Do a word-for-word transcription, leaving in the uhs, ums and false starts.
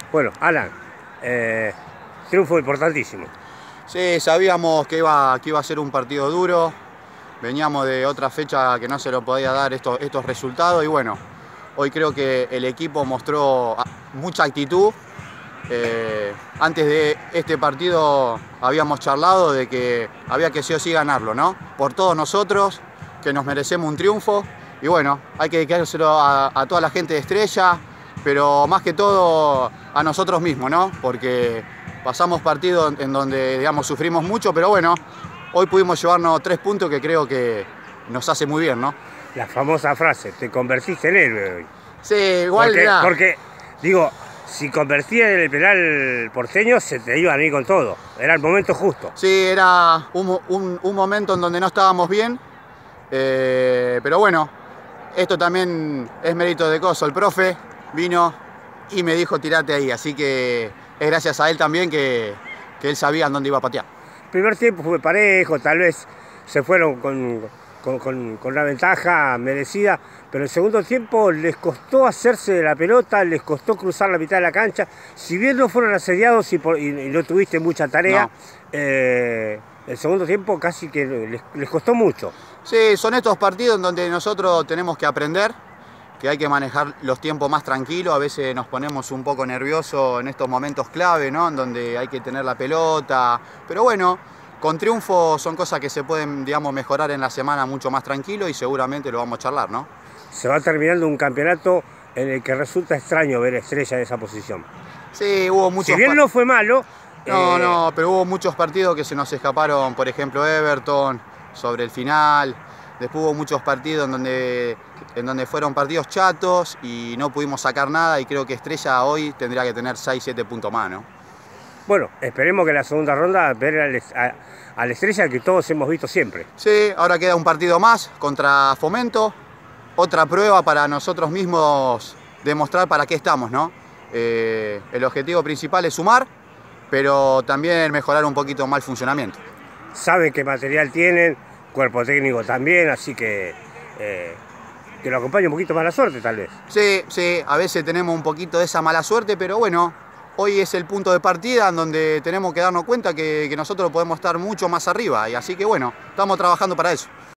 Bueno, Alan, eh, triunfo importantísimo. Sí, sabíamos que iba, que iba a ser un partido duro. Veníamos de otra fecha que no se lo podía dar estos, estos resultados y bueno, hoy creo que el equipo mostró mucha actitud. Eh, antes de este partido habíamos charlado de que había que sí o sí ganarlo, ¿no? Por todos nosotros, que nos merecemos un triunfo. Y bueno, hay que dedicárselo a, a toda la gente de Estrella, pero más que todo a nosotros mismos, ¿no? Porque pasamos partidos en donde, digamos, sufrimos mucho, pero bueno, hoy pudimos llevarnos tres puntos que creo que nos hace muy bien, ¿no? La famosa frase, te convertiste en héroe hoy. Sí, igual porque, era... porque, digo, si convertías en el penal porteño, se te iban a ir con todo. Era el momento justo. Sí, era un, un, un momento en donde no estábamos bien, eh, pero bueno, esto también es mérito de Coso. El profe vino y me dijo tirate ahí, así que es gracias a él también que, que él sabía en dónde iba a patear. El primer tiempo fue parejo, tal vez se fueron con, con, con, con una ventaja merecida, pero el segundo tiempo les costó hacerse de la pelota, les costó cruzar la mitad de la cancha. Si bien no fueron asediados y, por, y, y no tuviste mucha tarea, no. eh, el segundo tiempo casi que les, les costó mucho. Sí, son estos partidos en donde nosotros tenemos que aprender, que hay que manejar los tiempos más tranquilos. A veces nos ponemos un poco nerviosos en estos momentos clave, ¿no? En donde hay que tener la pelota. Pero bueno, con triunfo son cosas que se pueden, digamos, mejorar en la semana mucho más tranquilo y seguramente lo vamos a charlar, ¿no? Se va terminando un campeonato en el que resulta extraño ver a Estrella en esa posición. Sí, hubo muchos... Si bien no fue malo... No, eh... no, pero hubo muchos partidos que se nos escaparon, por ejemplo, Everton, sobre el final. Después hubo muchos partidos en donde, en donde fueron partidos chatos y no pudimos sacar nada y creo que Estrella hoy tendría que tener seis siete puntos más, ¿no? Bueno, esperemos que en la segunda ronda ver al, a, a la Estrella que todos hemos visto siempre. Sí, ahora queda un partido más contra Fomento, otra prueba para nosotros mismos demostrar para qué estamos, ¿no? Eh, el objetivo principal es sumar, pero también mejorar un poquito más el funcionamiento. Saben qué material tienen, cuerpo técnico también, así que eh, que lo acompañe un poquito más la suerte tal vez. Sí, sí, a veces tenemos un poquito de esa mala suerte, pero bueno, hoy es el punto de partida en donde tenemos que darnos cuenta que, que nosotros podemos estar mucho más arriba, y así que bueno, estamos trabajando para eso.